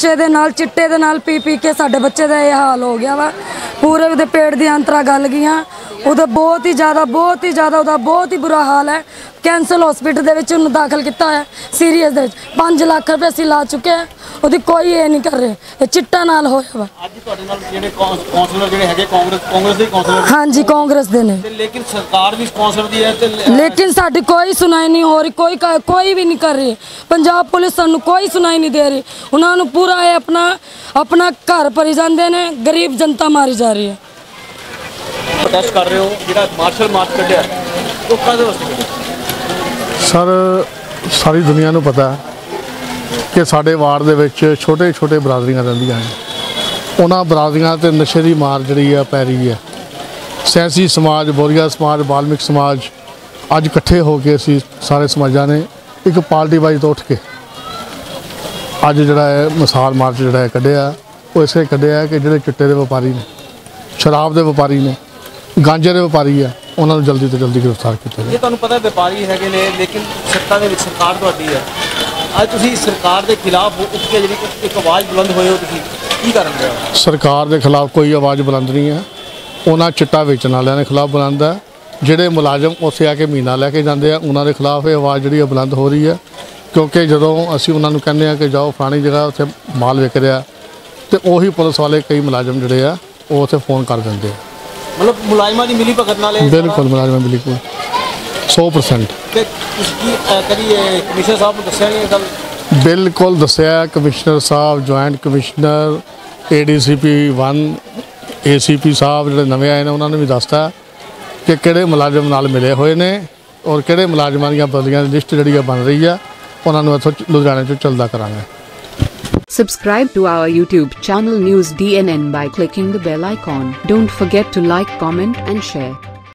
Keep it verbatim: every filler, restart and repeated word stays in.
नशे दे नाल चिट्टे दे नाल पी पी के साडे बच्चे दा ये हाल हो गया वा। पूरे उहदे पेट दी अंतरा गल गईयां, उहदा बहुत ही ज़्यादा बहुत ही ज़्यादा उहदा बहुत ही बुरा हाल है। कैंसल हॉस्पिटल दे विच उहनूं दाखल किया है सीरीयस दे विच पाँच लाख रुपये असीं ला चुके हैं, उहदी कोई ये नहीं कर रहे, ये चिट्टा नाल होया वा। ਅੱਜ ਤੁਹਾਡੇ ਨਾਲ ਜਿਹੜੇ ਕੌਂਸਲਰ ਜਿਹੜੇ ਹੈਗੇ ਕਾਂਗਰਸ ਕਾਂਗਰਸ ਦੇ ਕੌਂਸਲਰ हाँ जी कांग्रेस दे ने, ਲੇਕਿਨ ਸਰਕਾਰ ਵੀ ਸਪਾਂਸਰ ਦੀ ਹੈ ਤੇ लेकिन साडी कोई सुनाई नहीं हो रही, कोई कोई भी नहीं कर रही। पंजाब पुलिस सानू कोई सुनाई नहीं दे रही, उन्होंने पूरा ये अपना अपना घर भरी जाते हैं, गरीब जनता मारी जा रही है। ਪ੍ਰੋਟੈਸਟ ਕਰ ਰਹੇ ਹੋ ਜਿਹੜਾ ਮਾਰਸ਼ਲ ਮਾਰਚ ਕੱਢਿਆ ਉਹ ਕਾਹਦੇ ਵਾਸਤੇ ਕੱਢਿਆ? ਸਰ ਸਾਰੀ ਦੁਨੀਆ ਨੂੰ ਪਤਾ ਕਿ ਸਾਡੇ ਵਾਰਡ ਦੇ ਵਿੱਚ ਛੋਟੇ ਛੋਟੇ ਬਰਾਦਰੀਆਂ ਰਹਿੰਦੀਆਂ ਨੇ, ਉਹਨਾਂ ਬਰਾਦਰੀਆਂ ਤੇ ਨਸ਼ੇ ਦੀ ਮਾਰ ਜਿਹੜੀ ਆ ਪੈ ਰਹੀ ਹੈ। ਸਿਆਸੀ ਸਮਾਜ, ਬੋਰੀਆ ਸਮਾਜ, ਬਾਲਮਿਕ ਸਮਾਜ ਅੱਜ ਇਕੱਠੇ ਹੋ ਕੇ ਅਸੀਂ ਸਾਰੇ ਸਮਾਜਾਂ ਨੇ ਇੱਕ ਪਾਰਟੀ ਵਾਈਜ਼ ਤੋਂ ਉੱਠ ਕੇ ਅੱਜ ਜਿਹੜਾ ਹੈ ਮਿਸਾਲ ਮਾਰਚ ਜਿਹੜਾ ਹੈ ਕੱਢਿਆ। ਉਹ ਇਸੇ ਕੱਢਿਆ ਕਿ ਜਿਹੜੇ ਚਿੱਟੇ ਦੇ ਵਪਾਰੀ ਨੇ, ਸ਼ਰਾਬ ਦੇ ਵਪਾਰੀ ਨੇ, ਗਾਂਜੇ ਦੇ ਵਪਾਰੀ ਆ, ਉਹਨਾਂ ਨੂੰ ਜਲਦੀ ਤੋਂ ਜਲਦੀ ਗ੍ਰਿਫਤਾਰ ਕੀਤਾ ਜਾਵੇ। ਇਹ ਤੁਹਾਨੂੰ ਪਤਾ ਵਪਾਰੀ ਹੈਗੇ ਨੇ, ਲੇਕਿਨ ਸੱਤਾ ਦੇ ਵਿੱਚ ਸਰਕਾਰ ਤੁਹਾਡੀ ਹੈ। ਅੱਜ ਤੁਸੀਂ ਸਰਕਾਰ ਦੇ ਖਿਲਾਫ ਉੱਠ ਕੇ ਜਿਹੜੀ ਇੱਕ ਆਵਾਜ਼ ਬੁਲੰਦ ਹੋਏ ਹੋ, ਤੁਸੀਂ ਕੀ ਕਰਨ ਰਹੇ ਹੋ? ਸਰਕਾਰ ਦੇ ਖਿਲਾਫ ਕੋਈ ਆਵਾਜ਼ ਬੁਲੰਦ ਨਹੀਂ ਹੈ, ਉਹਨਾਂ ਚਿੱਟਾ ਵੇਚਣ ਵਾਲਿਆਂ ਦੇ ਖਿਲਾਫ ਬੁਲੰਦ ਹੈ। ਜਿਹੜੇ ਮੁਲਾਜ਼ਮ ਉੱਥੇ ਆ ਕੇ ਮਹੀਨਾ ਲੈ ਕੇ ਜਾਂਦੇ ਆ, ਉਹਨਾਂ ਦੇ ਖਿਲਾਫ ਇਹ ਆਵਾਜ਼ ਜਿਹੜੀ ਹੈ ਬੁਲੰਦ ਹੋ ਰਹੀ ਹੈ। ਕਿਉਂਕਿ ਜਦੋਂ ਅਸੀਂ ਉਹਨਾਂ ਨੂੰ ਕਹਿੰਦੇ ਆ ਕਿ ਜਾਓ ਫਲਾਣੀ ਜਗ੍ਹਾ ਉੱਥੇ ਮਾਲ ਵਿਕ ਰਿਹਾ, ਤੇ ਉਹੀ ਪੁਲਿਸ ਵਾਲੇ ਕਈ ਮੁਲਾਜ਼ਮ ਜਿਹੜੇ ਆ ਉਹ ਉੱਥੇ ਫੋਨ ਕਰ ਦਿੰਦੇ ਆ। ਮਤਲਬ ਮੁਲਾਜ਼ਮਾਂ ਦੀ ਮਿਲੀ ਭਗਤ ਨਾਲ? ਬਿਲਕੁਲ ਮੁਲਾਜ਼ਮਾਂ ਬਿਲਕੁਲ ਸੌ ਪਰਸੈਂਟ। ਤੇ ਕੀ ਕਰੀਏ? ਕਮਿਸ਼ਨਰ ਸਾਹਿਬ ਨੂੰ ਦੱਸਿਆ ਨਹੀਂ ਇਹ ਗੱਲ? ਬਿਲਕੁਲ ਦੱਸਿਆ, ਕਮਿਸ਼ਨਰ ਸਾਹਿਬ, joint commissioner, A D C P one, A C P ਸਾਹਿਬ ਜਿਹੜੇ ਨਵੇਂ ਆਏ ਨੇ ਉਹਨਾਂ ਨੇ ਵੀ ਦੱਸਤਾ ਕਿ ਕਿਹੜੇ ਮੁਲਾਜ਼ਮ ਨਾਲ ਮਿਲੇ ਹੋਏ ਨੇ ਔਰ ਕਿਹੜੇ ਮੁਲਾਜ਼ਮਾਂ ਦੀਆਂ ਬਦਲੀਆਂ ਦੀ ਲਿਸਟ ਜਿਹੜੀ ਆ ਬਣ ਰਹੀ ਆ, ਉਹਨਾਂ ਨੂੰ ਇੱਥੋਂ ਲੁਧਿਆਣੇ ਤੋਂ ਚੱਲਦਾ ਕਰਾਂਗੇ। Subscribe to our YouTube channel News D N N by clicking the bell icon. Don't forget to like, comment and share.